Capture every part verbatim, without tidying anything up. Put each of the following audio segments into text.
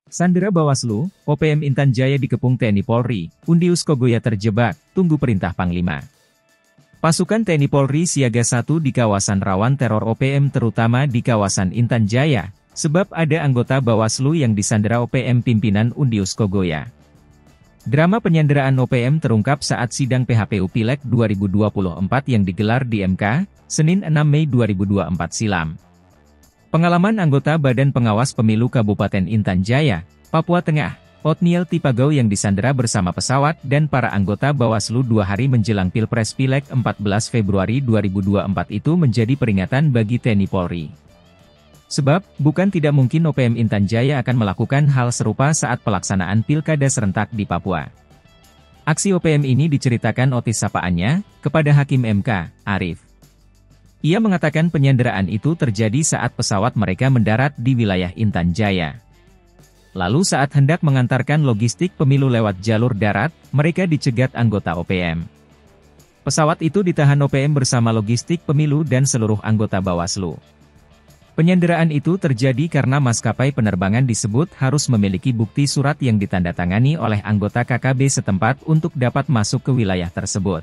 Sandera Bawaslu, O P M Intan Jaya dikepung T N I Polri, Undius Kogoya terjebak, tunggu perintah Panglima. Pasukan T N I Polri siaga satu di kawasan rawan teror O P M terutama di kawasan Intan Jaya, sebab ada anggota Bawaslu yang disandera O P M pimpinan Undius Kogoya. Drama penyanderaan O P M terungkap saat sidang P H P U Pileg dua ribu dua puluh empat yang digelar di M K, Senin enam Mei dua ribu dua puluh empat silam. Pengalaman anggota Badan Pengawas Pemilu Kabupaten Intan Jaya, Papua Tengah, Otniel Tipagau yang disandera bersama pesawat dan para anggota Bawaslu dua hari menjelang Pilpres Pileg empat belas Februari dua ribu dua puluh empat itu menjadi peringatan bagi T N I Polri. Sebab, bukan tidak mungkin O P M Intan Jaya akan melakukan hal serupa saat pelaksanaan pilkada serentak di Papua. Aksi O P M ini diceritakan Otis sapaannya, kepada Hakim M K, Arif. Ia mengatakan penyanderaan itu terjadi saat pesawat mereka mendarat di wilayah Intan Jaya. Lalu saat hendak mengantarkan logistik pemilu lewat jalur darat, mereka dicegat anggota O P M. Pesawat itu ditahan O P M bersama logistik pemilu dan seluruh anggota Bawaslu. Penyanderaan itu terjadi karena maskapai penerbangan disebut harus memiliki bukti surat yang ditandatangani oleh anggota K K B setempat untuk dapat masuk ke wilayah tersebut.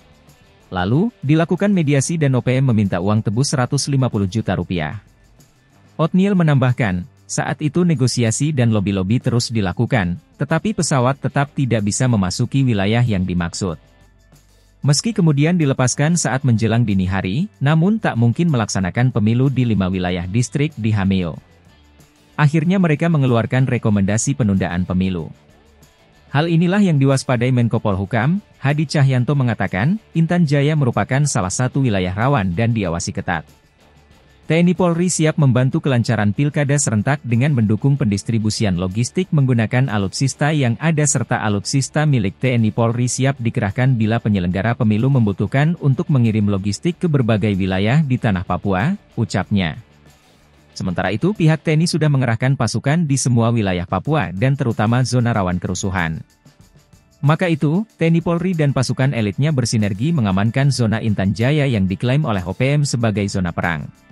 Lalu, dilakukan mediasi dan O P M meminta uang tebus seratus lima puluh juta rupiah. Otniel menambahkan, saat itu negosiasi dan lobi-lobi terus dilakukan, tetapi pesawat tetap tidak bisa memasuki wilayah yang dimaksud. Meski kemudian dilepaskan saat menjelang dini hari, namun tak mungkin melaksanakan pemilu di lima wilayah distrik di Hameo. Akhirnya mereka mengeluarkan rekomendasi penundaan pemilu. Hal inilah yang diwaspadai Menko Polhukam, Hadi Cahyanto mengatakan, Intan Jaya merupakan salah satu wilayah rawan dan diawasi ketat. T N I Polri siap membantu kelancaran pilkada serentak dengan mendukung pendistribusian logistik menggunakan alutsista yang ada serta alutsista milik T N I Polri siap dikerahkan bila penyelenggara pemilu membutuhkan untuk mengirim logistik ke berbagai wilayah di tanah Papua, ucapnya. Sementara itu pihak T N I sudah mengerahkan pasukan di semua wilayah Papua dan terutama zona rawan kerusuhan. Maka itu, T N I Polri dan pasukan elitnya bersinergi mengamankan zona Intan Jaya yang diklaim oleh O P M sebagai zona perang.